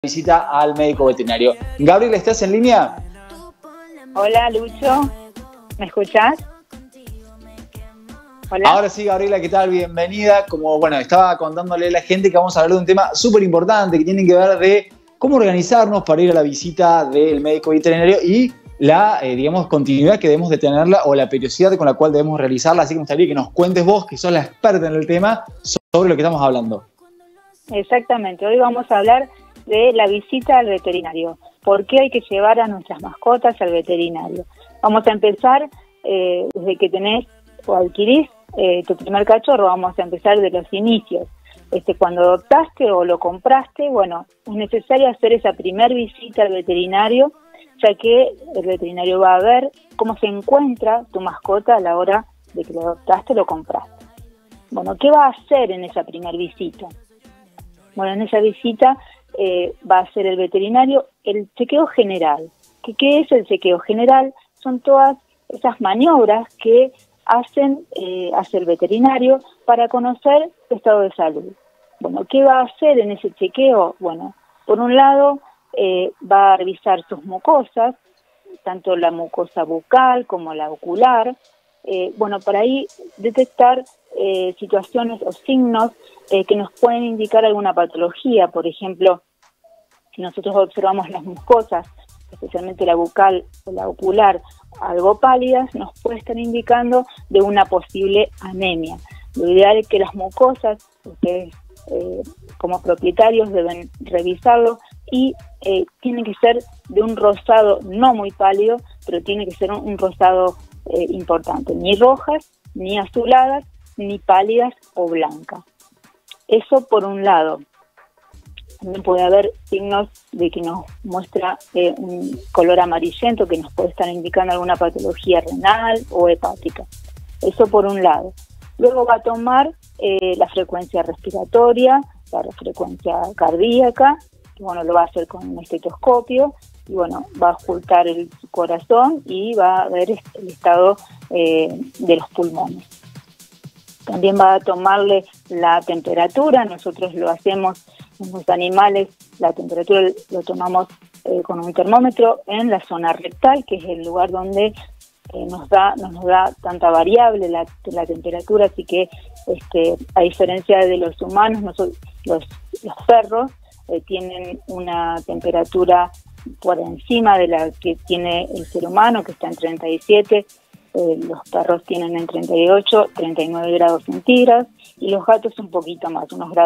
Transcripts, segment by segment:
visita al médico veterinario. Gabriela, ¿estás en línea? Hola, Lucho. ¿Me escuchás? Hola. Ahora sí, Gabriela, ¿qué tal? Bienvenida. Como, bueno, estaba contándole a la gente que vamos a hablar de un tema súper importante que tiene que ver de cómo organizarnos para ir a la visita del médico veterinario y la, digamos, continuidad que debemos de tenerla o la periodicidad con la cual debemos realizarla. Así que me gustaría que nos cuentes vos, que sos la experta en el tema, sobre lo que estamos hablando. Exactamente. Hoy vamos a hablar de la visita al veterinario. ¿Por qué hay que llevar a nuestras mascotas al veterinario? Vamos a empezar desde que tenés o adquirís tu primer cachorro. Vamos a empezar de los inicios. Cuando adoptaste o lo compraste, bueno, es necesario hacer esa primer visita al veterinario, ya que el veterinario va a ver cómo se encuentra tu mascota a la hora de que lo adoptaste o lo compraste. Bueno, ¿qué va a hacer en esa primer visita? Bueno, en esa visita va a hacer el veterinario el chequeo general. ¿Qué es el chequeo general? Son todas esas maniobras que hace el veterinario para conocer su estado de salud. Bueno, ¿qué va a hacer en ese chequeo? Bueno, por un lado va a revisar sus mucosas, tanto la mucosa bucal como la ocular, para ahí detectar situaciones o signos que nos pueden indicar alguna patología. Por ejemplo, si nosotros observamos las mucosas, especialmente la bucal o la ocular, algo pálidas, nos puede estar indicando de una posible anemia. Lo ideal es que las mucosas, ustedes como propietarios deben revisarlo y tienen que ser de un rosado no muy pálido, pero tiene que ser un rosado importante, ni rojas, ni azuladas, ni pálidas o blancas. Eso por un lado. También puede haber signos de que nos muestra un color amarillento que nos puede estar indicando alguna patología renal o hepática. Eso por un lado. Luego va a tomar la frecuencia respiratoria, la frecuencia cardíaca, que lo va a hacer con un estetoscopio, y va a ocultar el corazón y va a ver el estado de los pulmones. También va a tomarle la temperatura. Nosotros lo hacemos en los animales, la temperatura lo tomamos con un termómetro en la zona rectal, que es el lugar donde nos da tanta variable la temperatura, así que a diferencia de los humanos, los perros tienen una temperatura por encima de la que tiene el ser humano, que está en 37. Los perros tienen en 38, 39 grados centígrados, y los gatos un poquito más,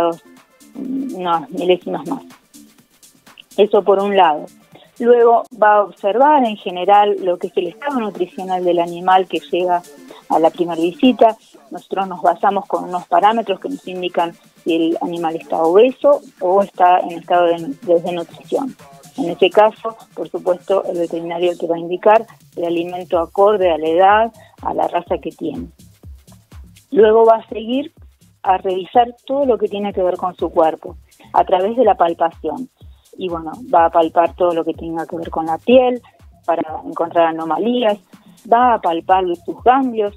unos milésimas más. Eso por un lado. Luego va a observar en general lo que es el estado nutricional del animal que llega a la primera visita. Nosotros nos basamos con unos parámetros que nos indican si el animal está obeso o está en estado de desnutrición. En ese caso, por supuesto, el veterinario te va a indicar el alimento acorde a la edad, a la raza que tiene. Luego va a seguir a revisar todo lo que tiene que ver con su cuerpo a través de la palpación. Y va a palpar todo lo que tenga que ver con la piel para encontrar anomalías, va a palpar sus ganglios.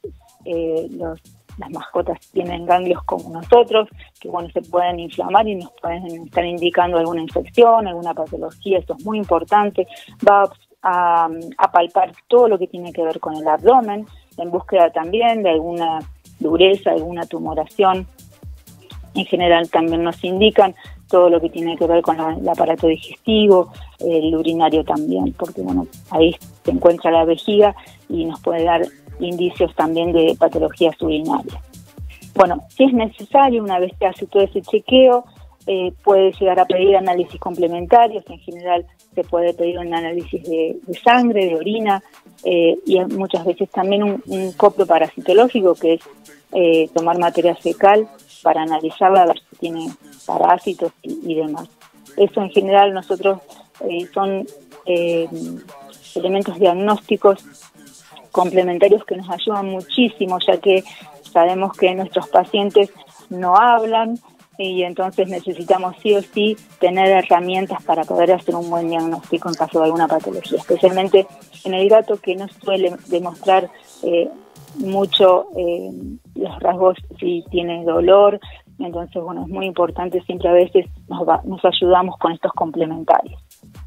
Las mascotas tienen ganglios como nosotros, que se pueden inflamar y nos pueden estar indicando alguna infección, alguna patología. Esto es muy importante. Va a palpar todo lo que tiene que ver con el abdomen, en búsqueda también de alguna dureza, alguna tumoración. En general también nos indican todo lo que tiene que ver con el aparato digestivo, el urinario también, porque ahí se encuentra la vejiga y nos puede dar indicios también de patologías urinarias. Si es necesario, una vez que hace todo ese chequeo, puede llegar a pedir análisis complementarios. En general se puede pedir un análisis de sangre, de orina, y muchas veces también un copio parasitológico, que es tomar materia fecal para analizarla, a ver si tiene parásitos y demás. Eso en general nosotros son elementos diagnósticos complementarios que nos ayudan muchísimo, ya que sabemos que nuestros pacientes no hablan y entonces necesitamos sí o sí tener herramientas para poder hacer un buen diagnóstico en caso de alguna patología, especialmente en el gato, que no suele demostrar mucho los rasgos, si tiene dolor, Entonces, bueno, es muy importante, siempre a veces nos ayudamos con estos complementarios.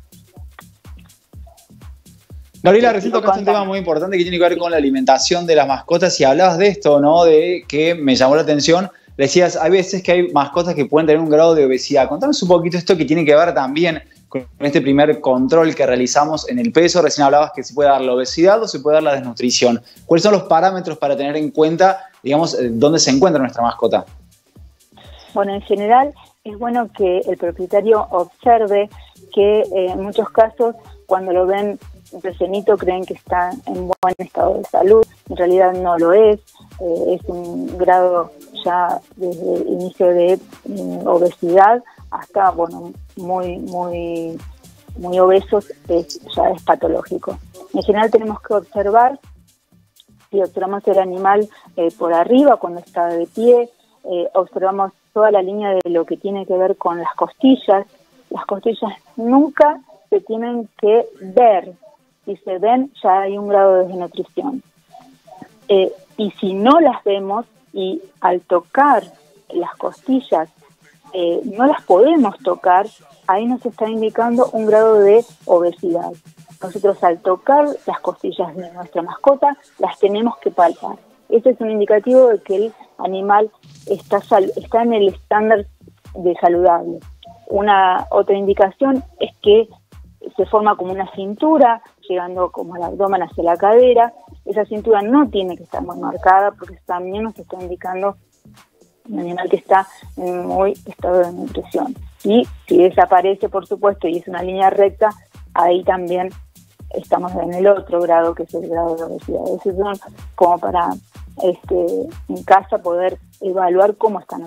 Gabriela, recién tocaste un tema muy importante que tiene que ver con la alimentación de las mascotas y hablabas de esto, ¿no? De que me llamó la atención. Decías, hay veces que hay mascotas que pueden tener un grado de obesidad. Contanos un poquito esto que tiene que ver también con este primer control que realizamos en el peso. Recién hablabas que se puede dar la obesidad o se puede dar la desnutrición. ¿Cuáles son los parámetros para tener en cuenta, digamos, dónde se encuentra nuestra mascota? Bueno, en general es bueno que el propietario observe que en muchos casos cuando lo ven recenito creen que está en buen estado de salud, en realidad no lo es un grado ya desde el inicio de obesidad hasta, bueno, muy obesos, ya es patológico. En general tenemos que observar, si observamos el animal por arriba cuando está de pie, observamos toda la línea de lo que tiene que ver con las costillas. Las costillas nunca se tienen que ver. Si se ven, ya hay un grado de desnutrición. Y si no las vemos y al tocar las costillas no las podemos tocar, ahí nos está indicando un grado de obesidad. Nosotros al tocar las costillas de nuestra mascota las tenemos que palpar. Ese es un indicativo de que el animal está en el estándar de saludable. Una otra indicación es que se forma como una cintura, llegando como el abdomen hacia la cadera. Esa cintura no tiene que estar muy marcada porque también nos está indicando un animal que está en muy estado de nutrición. Y si desaparece, por supuesto, y es una línea recta, ahí también estamos en el otro grado, que es el grado de obesidad. Esos son como para en casa poder evaluar cómo están